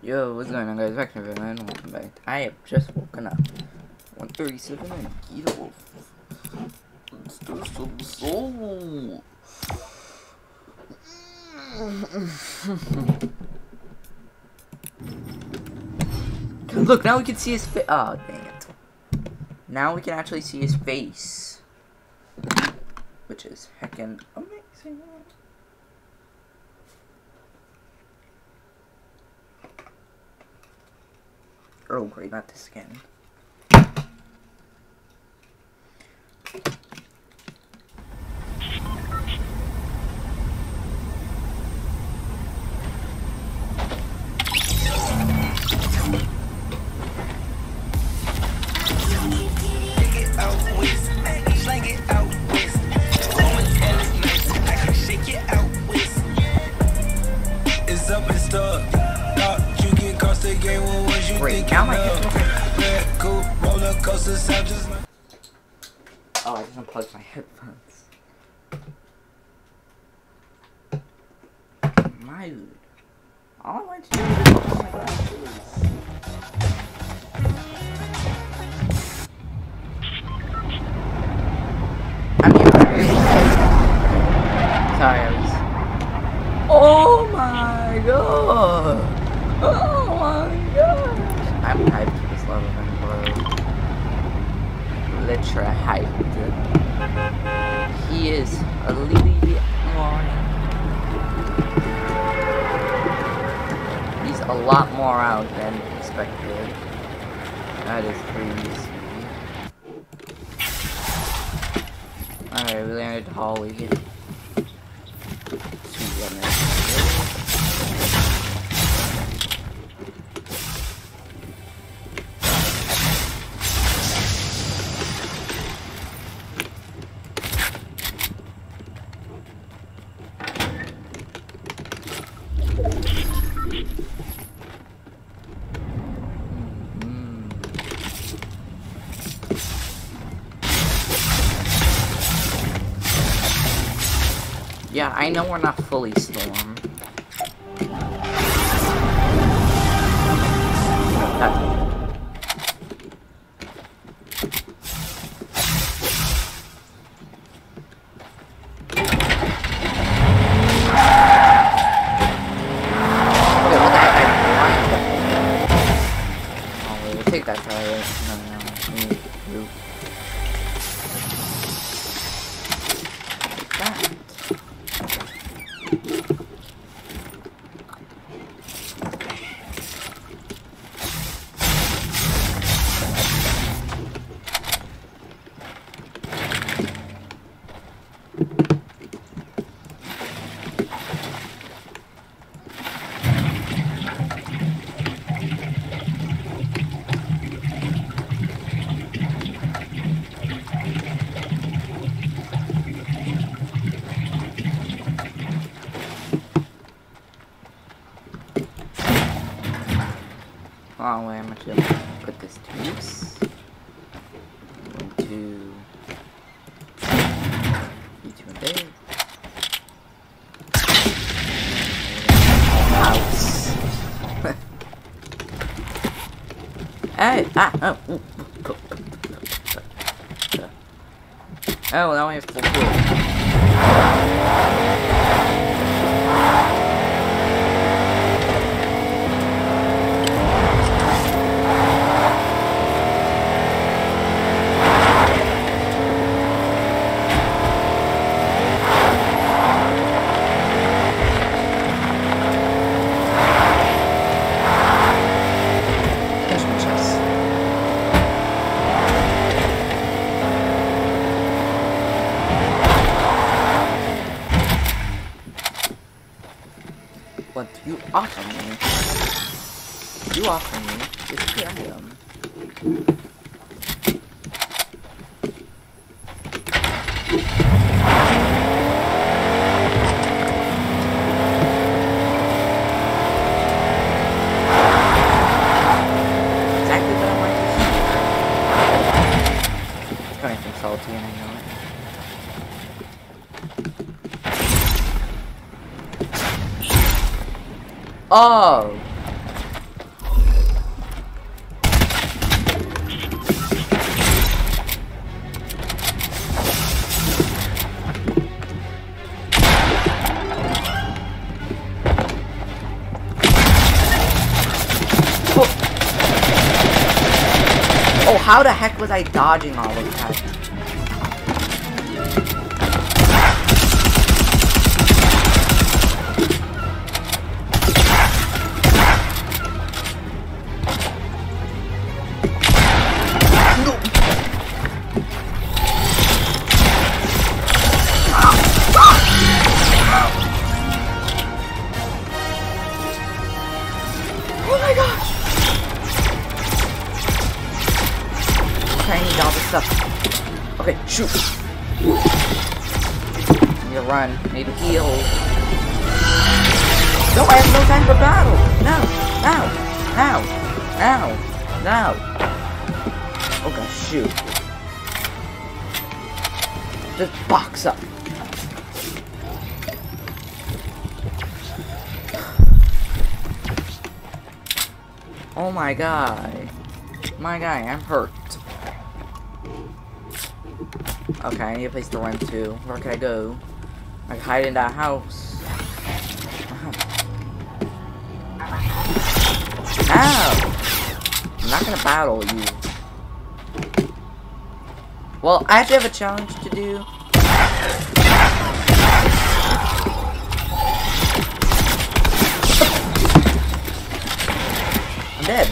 Yo, what's going on, guys? Back to the video, and welcome back. I have just woken up. 1:37 and Geeta. Let's do some soul. Look, now we can see his face. Oh, dang it. Now we can actually see his face. Which is heckin' amazing. Oh, great, not this again. Great, now my oh, I just unplugged my headphones. My dude. All I want to do is focus my glasses. I'm here. Sorry, I was. Oh my god! Oh my god! I'm hyped for this level, man, bro. Literally hyped. He is a little bit more. He's a lot more out than expected. That is crazy. Alright, we landed Holly. Yeah, I know we're not fully stormed. Oh, wait, we'll take that try. No. Oh wait, I'm actually gonna put this to use. Into YouTube and Dave. House. Hey! Oh! Oh, now I have full pool. What you offer me? You offer me this item. Exactly what I want to see. It's coming from Salty, and I know it. Oh! how the heck was I dodging all of that? Oh my gosh! Okay, I need all this stuff. Okay, shoot. Need to run. Need to heal. No, I have no time for battle. No, no. Oh gosh, shoot. Just box up. Oh my god. My guy, I'm hurt. Okay, I need a place to run to. Where can I go? I can hide in that house. Ow! I'm not gonna battle you. Well, I actually have a challenge to do. I'm dead.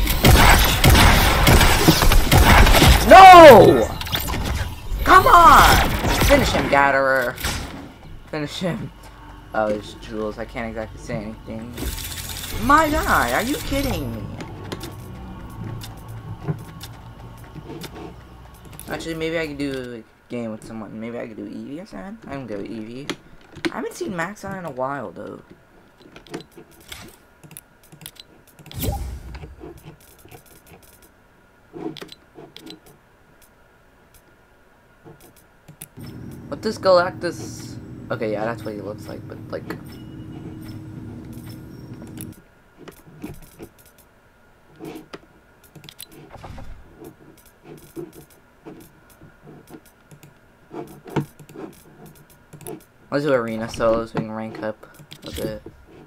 No! Come on! Finish him, Gatterer. Finish him. Oh, it's Jules. I can't exactly say anything. My guy, are you kidding me? Actually, maybe I could do a game with someone. Maybe I could do Eevee or something. I can go with Eevee. I haven't seen Max on in a while, though. What does Galactus... Okay, yeah, that's what he looks like, but, like... Let's do arena solo so we can rank up a bit.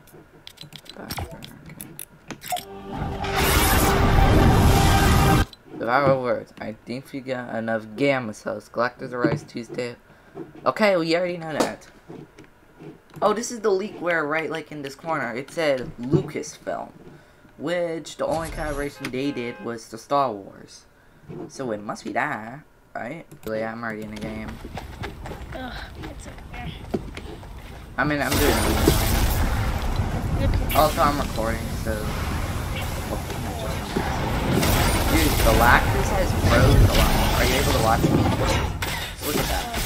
Devour words. I think we got enough gamma cells. Galactus arrives Tuesday. Okay, we already know that. Oh, this is the leak where right like in this corner it said Lucasfilm, which the only collaboration they did was the Star Wars. So it must be that, right? Yeah, I'm already in the game. Ugh, it's okay. I mean, I'm doing it. Also, I'm recording, so... Dude, Galactus has froze a lot. Are you able to watch me? Look at that.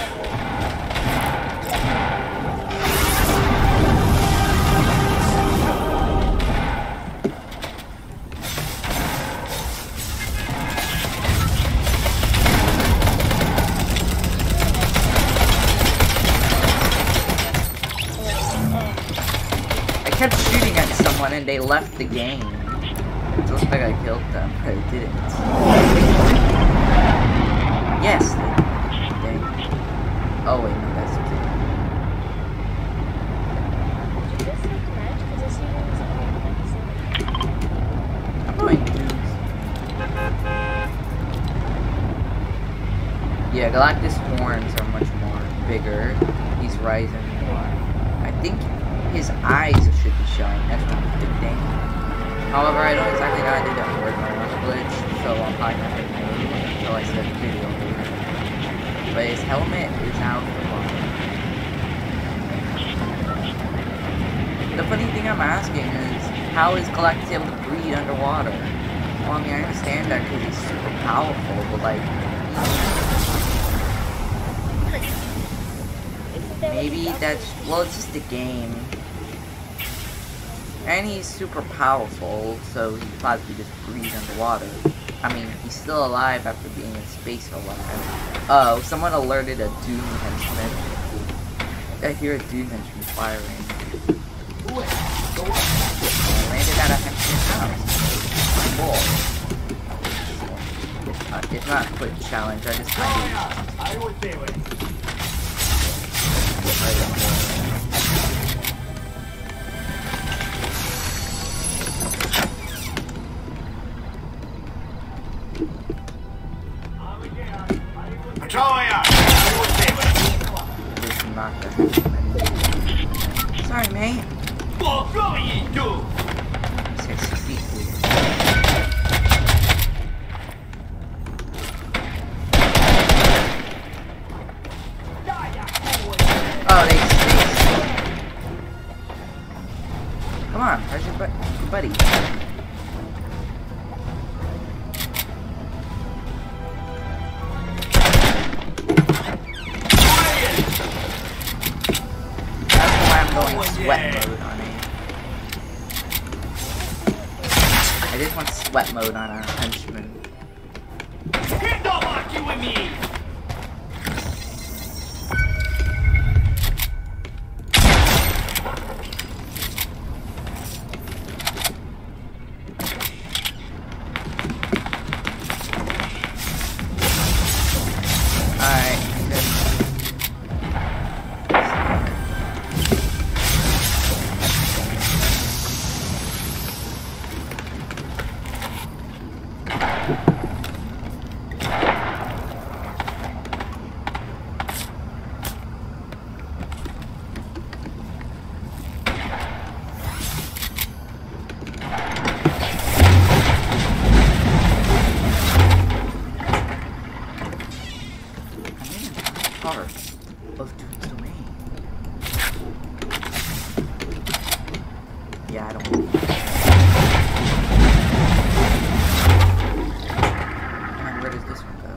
I kept shooting at someone and they left the game. It looks like I killed them, but I didn't. Yes! They... Oh wait, no, that's the I'm going to... Yeah, Galactus' horns are much more bigger. He's rising more. I think his eyes should be showing. That's one good thing. However, I don't exactly know how to do that word glitch, so I'm probably not going to do it until I set the video later. But his helmet is out for long. The funny thing I'm asking is, how is Galactus able to breathe underwater? Well, I mean, I understand that because he's super powerful, but like... Maybe that's... Well, it's just a game. And he's super powerful, so he probably just breathes underwater. I mean, he's still alive after being in space for a while. Oh, someone alerted a Doom henchman. I hear a Doom henchman firing. I landed at a henchman's house. Cool. It's not a quick challenge, I just kind 6 feet weird. Oh, they come on, where's your buddy? That's why I'm going sweat mode on it. I just want sweat mode on our henchman. Of Doom's Domain. Yeah, I don't. And where does this one go?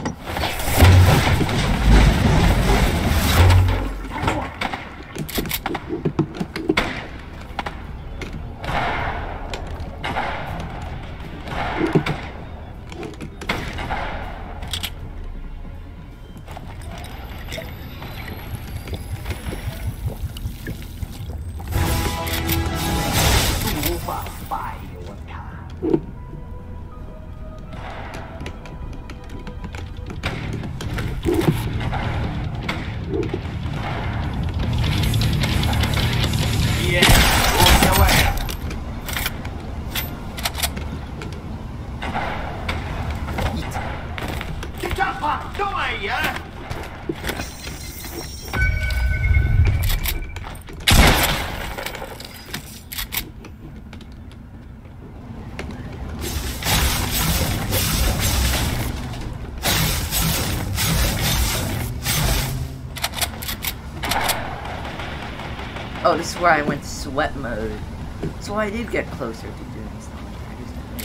Oh, this is where I went sweat mode. So I did get closer to doing stuff like that. I just didn't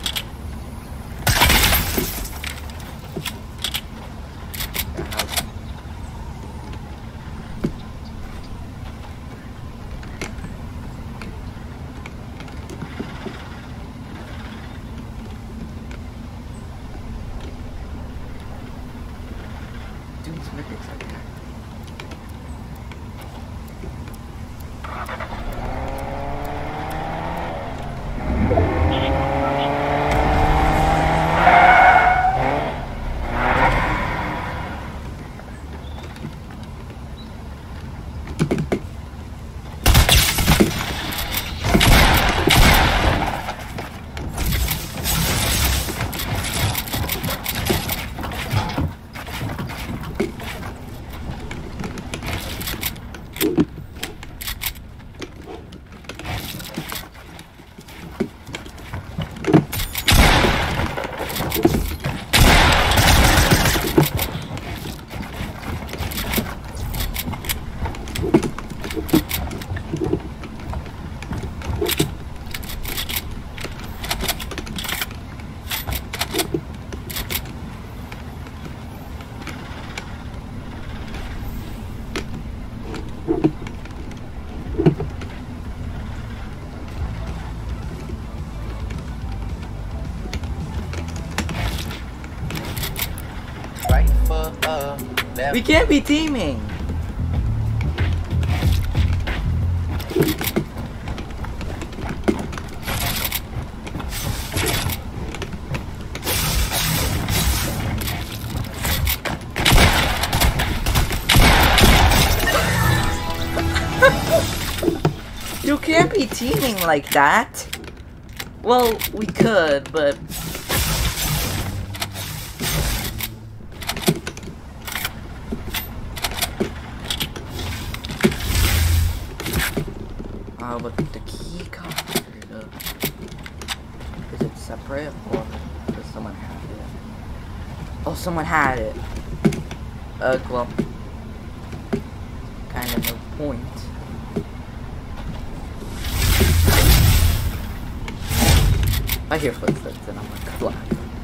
know. Doing some mythics like that. We can't be teaming! You can't be teaming like that! Well, we could, but... but the key key card. Is it separate or does someone have it? Oh, someone had it. Well, kind of no point. I hear footsteps and I'm like, fly.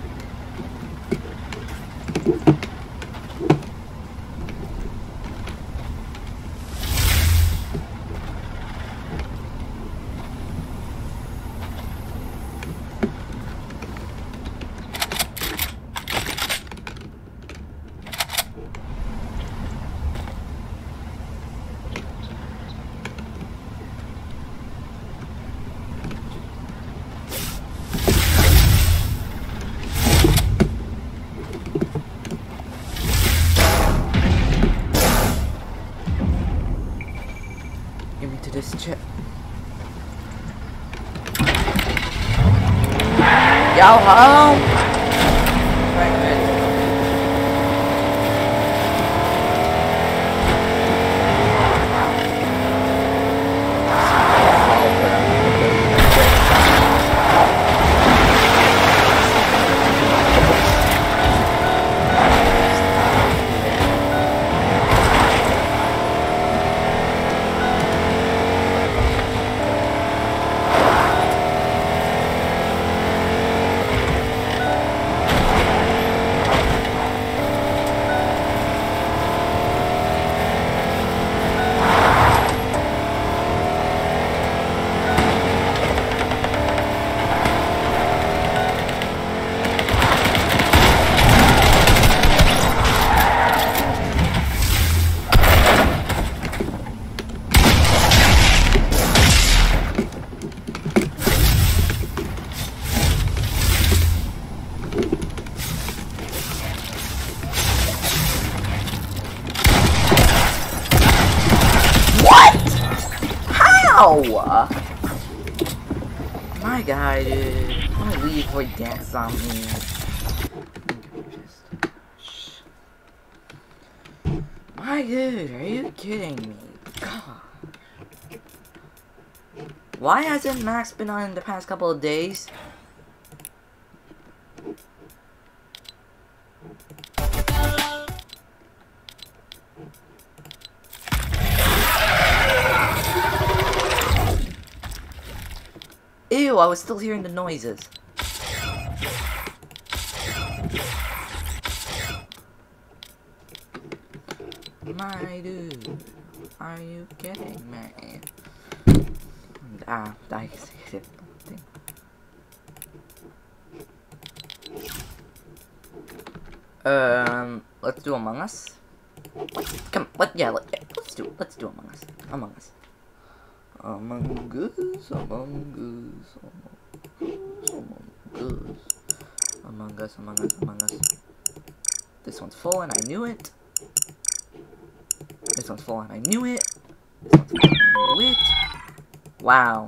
Give me to this chip. Yo ho! Right, good. Ow! My guy, dude. I'm gonna leave before he dances on me. My dude, are you kidding me? God. Why hasn't Max been on in the past couple of days? Ew, I was still hearing the noises. My dude, are you kidding me? I see it. Let's do Among Us. Come, let's do Among Us. Among Us. Among Us, Among Us, Among Us. This one's full and I knew it. This one's full and I knew it. This one's full and I knew it. Wow.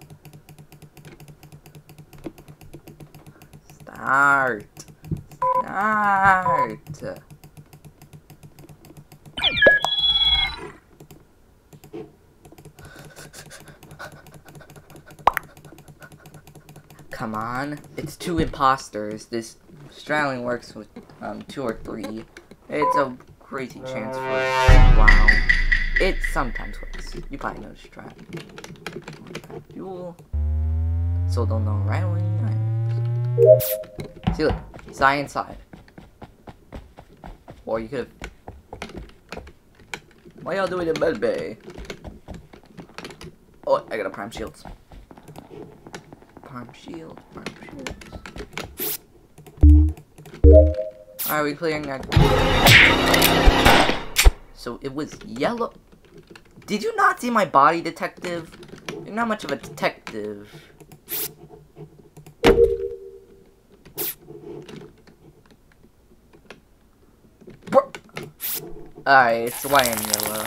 Start. Come on, it's 2 imposters. This straddling works with 2 or 3. It's a crazy chance for wow. It sometimes works. You probably know strat. Duel. So don't know right away. See, look, side and side. Or you could have. Why y'all doing in med bay? Oh, I got a prime shields. Prime shields. Alright, we clearing that. So it was yellow. Did you not see my body, detective? You're not much of a detective. Alright, it's white and yellow.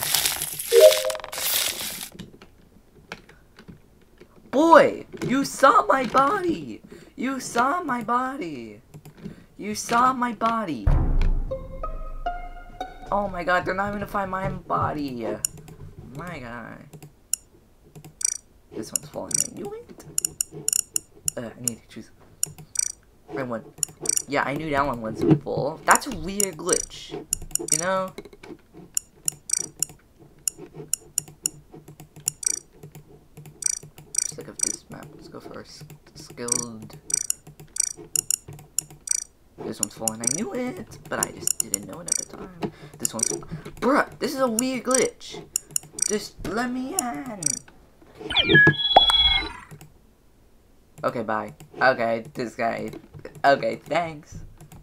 Boy, you saw my body! You saw my body! You saw my body! Oh my god, they're not even gonna find my body! My god. This one's falling. I knew it. I need to choose. Right one. Yeah, I knew that one wasn't full. That's a weird glitch. You know? Sick of this map. Let's go for skilled. This one's falling. I knew it, but I just didn't know it at the time. This one's... Bruh, this is a weird glitch. Just let me in. Okay, bye. Okay, this guy. Okay, thanks.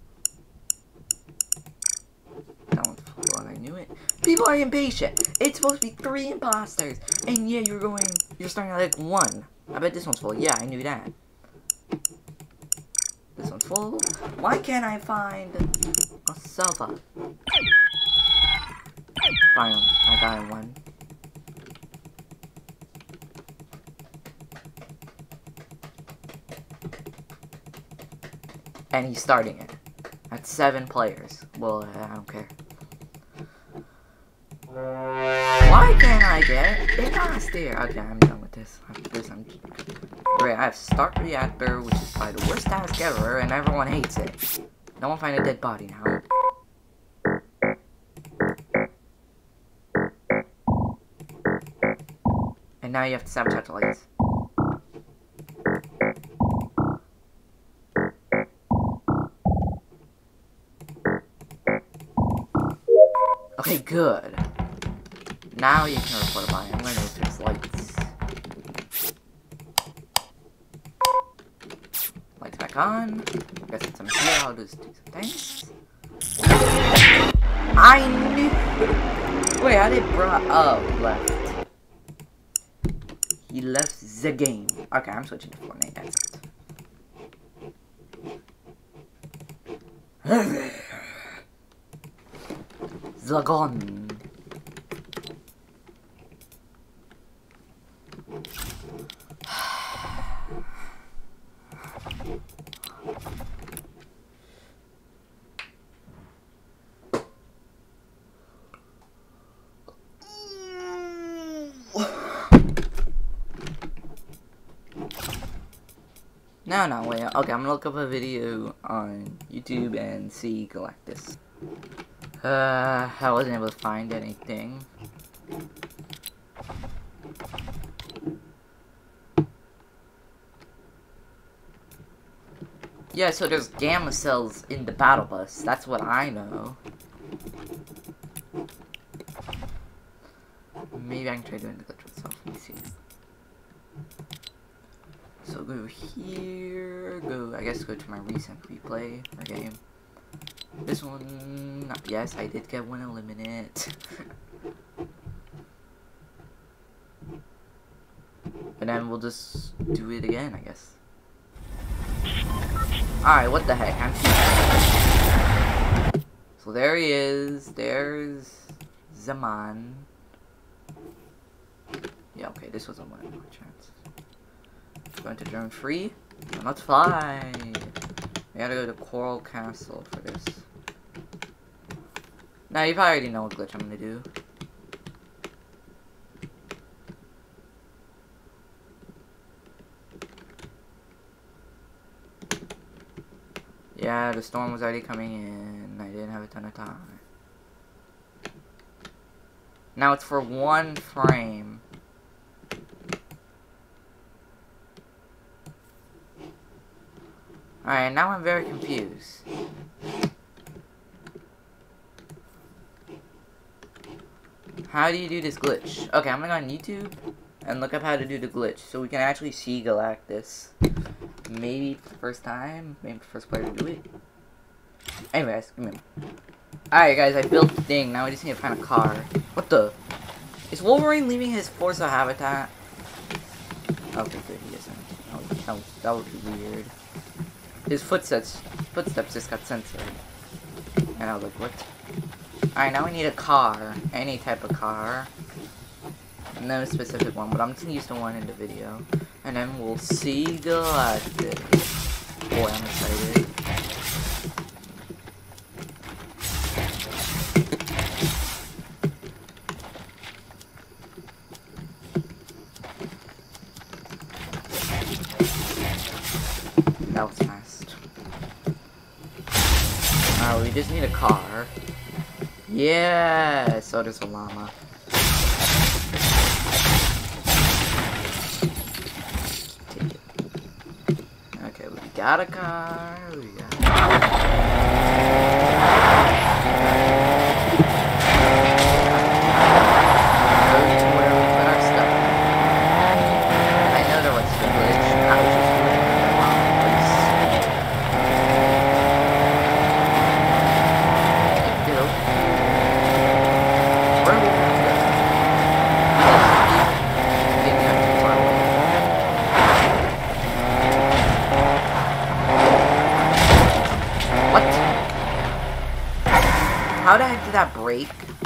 That one's falling. I knew it. People are impatient. It's supposed to be 3 imposters. And yeah, you're starting at like 1. I bet this one's full. Yeah, I knew that. This one's full. Why can't I find a sofa? Finally, I got one. And he's starting it. At 7 players. Well, I don't care. Why can't I get imposter? Okay, I'm done with this. Great, I have Start Reactor, which is probably the worst task ever, and everyone hates it. No one find a dead body now. And now you have to sabotage the lights. Okay, good. Now you can report a body. I'm going to fix lights. Lights back on. Guess since I'm here, I'll just do some things. I knew. Wait, how did left? He left the game. Okay, I'm switching to Fortnite. That's it. Zagon. No, wait. Okay, I'm gonna look up a video on YouTube and see Galactus. I wasn't able to find anything. Yeah, so there's gamma cells in the battle bus. That's what I know. Maybe I can try doing the glitch myself. Let me see. So go here, I guess go to my recent replay or game. This one, yes, I did get one eliminate. And then we'll just do it again, I guess. Alright, what the heck, So there he is, there's Zaman. Yeah, okay, this was a 1 in 1 chance. Going to drone free. And let's fly. We gotta go to Coral Castle for this. Now you probably already know what glitch I'm gonna do. Yeah, the storm was already coming in. I didn't have a ton of time. Now it's for 1 frame. Alright, now I'm very confused. How do you do this glitch? Okay, I'm gonna go on YouTube and look up how to do the glitch so we can actually see Galactus. Maybe for the first time, maybe the first player to do it. Anyways, come in. Alright guys, I built the thing, now we just need to find a car. What the? Is Wolverine leaving his Forza habitat? Okay, good, he isn't. That would be weird. His footsteps just got censored. And I was like, what? Alright, now we need a car. Any type of car. No specific one, but I'm just gonna use the one in the video. And then we'll see Galactus. Boy, I'm excited. owl's nest. Alright, we just need a car. Yeah, so there's a llama. Take it. Okay, we got a car. We got a How the heck did that break?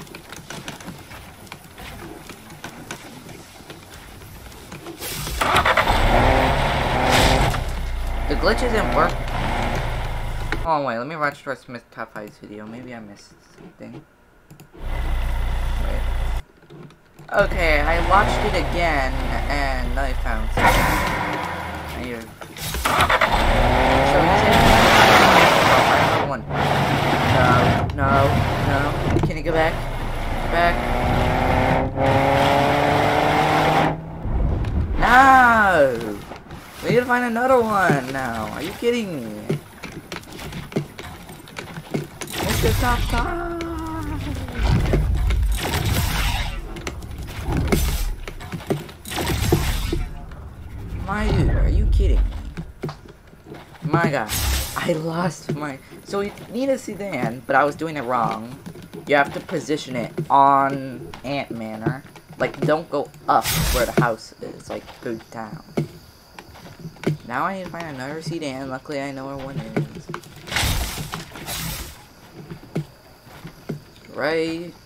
The glitch isn't working. Oh wait, let me watch the rest of Mr. Top 5's video. Maybe I missed something. Wait. Okay, I watched it again and I found something. Here. So it's one. No. Can you go back? Back. No! We need to find another one now. Are you kidding me? Mr. Top 5! My dude, are you kidding me? My god. I lost my... So we need a sedan, but I was doing it wrong. You have to position it on Ant Manor. Like, don't go up where the house is. Like, go down. Now I need to find another sedan. Luckily, I know where one is. Right...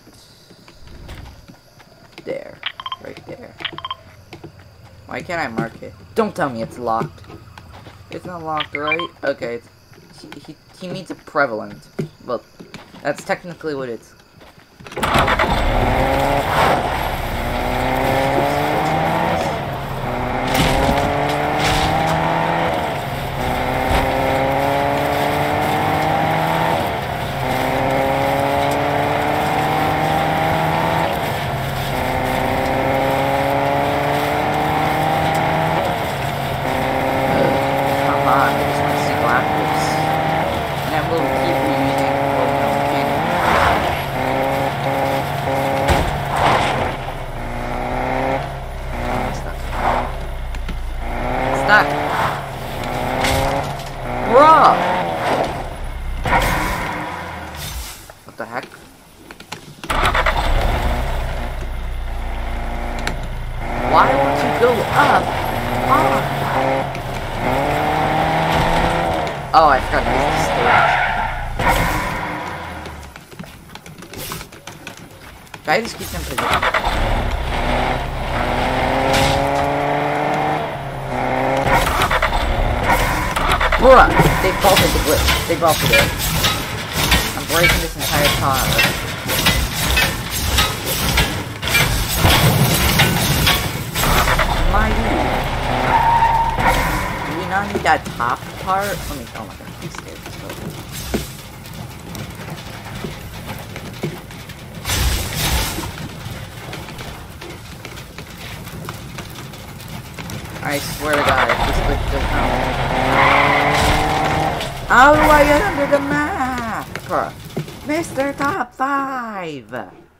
there. Right there. Why can't I mark it? Don't tell me it's locked. It's not locked, right? Okay, it's... He means a prevalent. Well, that's technically what it's... What the heck? Why won't you go up? Oh, I forgot to use the stage. Can I just keep them positioned? Bruh! They bolted the glitch. They bolted it. I'm breaking this entire car. My dude. Do we not need that top part? Let me... Oh my god, these stairs. I swear to god, if this glitch doesn't help. How do I get under the map? Mr. Top 5!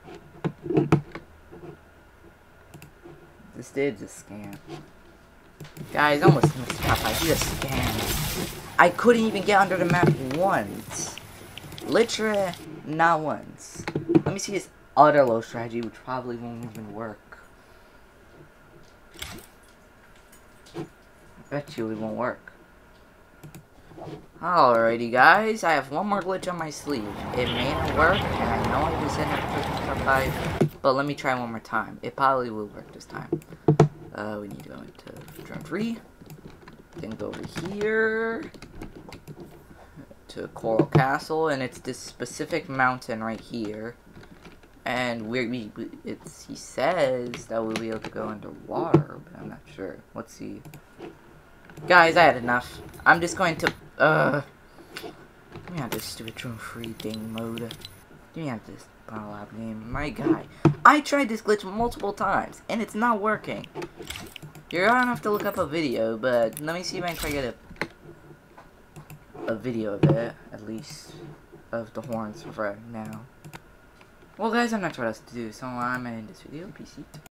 This did just scam. Guys, almost Mr. Top 5. He just scammed. I couldn't even get under the map once. Literally, not once. Let me see his other low strategy, which probably won't even work. I bet you it won't work. Alrighty guys, I have one more glitch on my sleeve. It may not work, and I know I just ended up clicking top 5, but let me try one more time. It probably will work this time. We need to go into Drone 3, then go over here to Coral Castle, and it's this specific mountain right here. And he says that we'll be able to go underwater, but I'm not sure. Let's see. Guys, I had enough. I'm just going to, give me out this stupid Drone Free thing mode. Give me out this Battle Lab game. My guy. I tried this glitch multiple times, and it's not working. You're gonna have to look up a video, but let me see if I can try to get a video of it, at least, of the horns right now. Well, guys, I'm not sure what else to do, so I'm gonna end this video. Peace out.